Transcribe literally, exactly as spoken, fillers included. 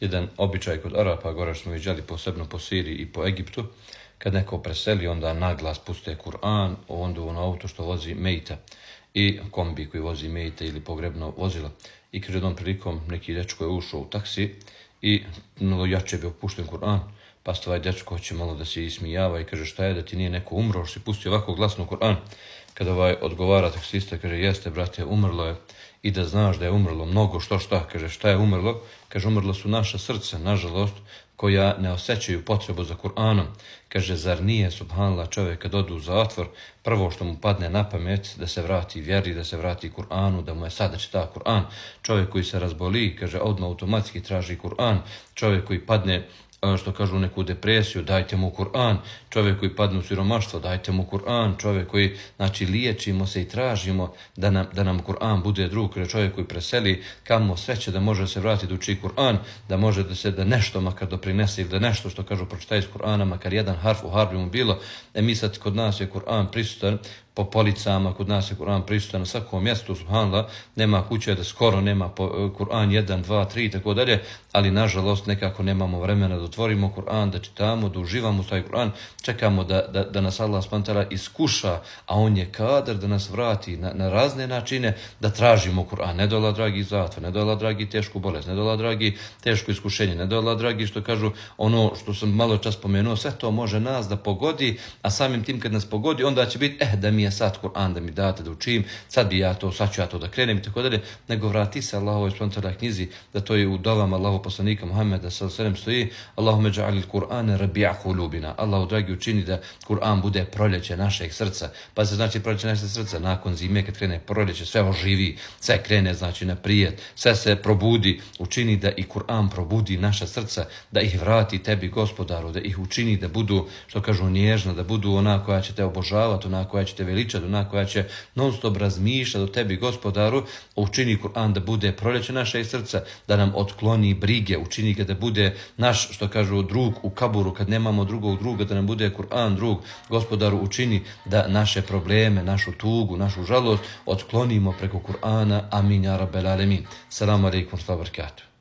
jedan običaj kod Arapa, gore smo viđali posebno po Siriji i po Egiptu, kad neko preseli, onda naglas puste Kur'an, onda u auto što vozi mejta i kombi koji vozi mejta ili pogrebno vozilo. I kaže jednom prilikom neki dečko je ušao u taksi i mnogo jače bio pušten Kur'an, pa ovaj dečko hoće malo da se ismijava i kaže šta je da ti nije neko umro, što si pustio ovako glasno Kur'an. Kada ovaj odgovara taksista, kaže jeste brate, umrlo je i da znaš da je umrlo mnogo, što šta, kaže šta je umrlo, kaže umrlo su naša srca, nažalost, koja ne osjećaju potrebu za Kur'anom. Kaže, zar nije, subhanallah, čovjek kad odu u zatvor, prvo što mu padne na pamet da se vrati vjeri, da se vrati Kur'anu, da mu je sada čita Kur'an. Čovjek koji se razboli, kaže, odmah automatski traži Kur'an. Čovjek koji padne, što kažu, u neku depresiju, dajte mu Kur'an. Čovjek koji padne u siromaštvo, dajte mu Kur'an. Čovjek koji, znači, liječimo se i tražimo da nam, da nam Kur'an bude drug. Čovjek koji preseli, kamo sreće da može se vratiti da uči Kur'an, da može da se da nešto makar doprinese ili da nešto što kažu pročitaj iz Kur'ana, makar jedan harf u harbi mu bilo. E mi sad kod nas je Kur'an prisutan po policama, kod nas je Kur'an prisutan na svakom mjestu, subhanallah, nema kuće da skoro nema Kur'an jedan, dva, tri i tako dalje, ali nažalost nekako nemamo vremena da otvorimo Kur'an, da čitamo, da uživamo u taj Kur'an, čekamo da, da, da nas Allah subhanahu wa ta'ala iskuša, a on je kadar da nas vrati na, na razne načine da tražimo Kur'an. Ne dola dragi zatvor, ne dola dragi tešku bolest, ne dola dragi teško iskušenje, ne dola dragi što kažu ono što sam malo čas spomenuo, sve to može nas da pogodi, a samim tim kad nas pogodi, onda će biti, eh, da mi je sad Kur'an da mi date da učim, sad bi ja to, sad ću ja to da krenem i tako dalje, nego vrati se Allahovoj subhanahu wa ta'ala knjizi, da to je u dovama Allahov poslanika Muhammeda sallallahu alejhi ve sellem stoji, Allahumme dža'alil Kur'ane rabi'a kulubina. Allahu dragi učini da Kur'an bude proljeće našeg srca. Pa se znači proljeće našeg srca nakon zime kad krene proljeće, sve oživi, sve krene znači naprijed, sve se probudi, učini da i Kur'an probudi naša srca, da ih vrati tebi Gospodaru, da ih učini da budu, što kažu, nježna, da budu ona koja će te obožavati, ona koja će te veličati, ona koja će non stop razmišljati o tebi Gospodaru. Učini Kur'an da bude proljeće našeg srca, da nam otkloni brige, učini ga da bude naš, što kažu, drug u kaburu kad nemamo drugog druga, da nam bude Kur'an drug. Gospodaru, učini da naše probleme, našu tugu, našu žalost otklonimo preko Kur'ana. Amin, ja rabbel alemin. Salamu alaikum wa rahmatullahi wa barakatuh.